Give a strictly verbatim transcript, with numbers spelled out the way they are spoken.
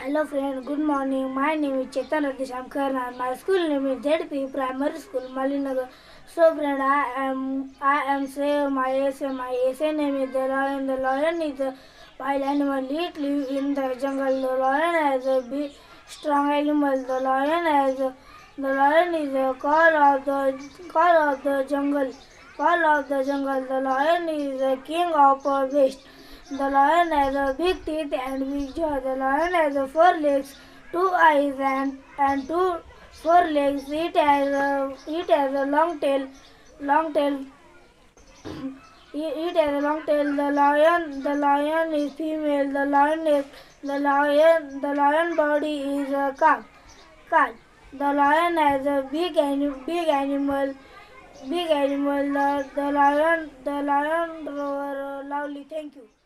Hello friend, good morning. My name is Chetan Radish Amkar and my school name is Z P Primary School, Malinagar. So friend, I am I am say my essay. My essay name is The Lion. The lion is a wild animal. It live in the jungle. The lion has a big strong animal. The lion has a, the lion is a call of the call of the jungle. Call of the jungle. The lion is the king of the west. The lion has a big teeth and big jaw. The lion has a four legs, two eyes, and and two four legs. It has a it has a long tail, long tail. it, it has a long tail. The lion the lion is female. The lion is the lion the lion body is a calf. Calf. The lion has a big anim, big animal. Big animal. The, the lion the lion roar loudly. Thank you.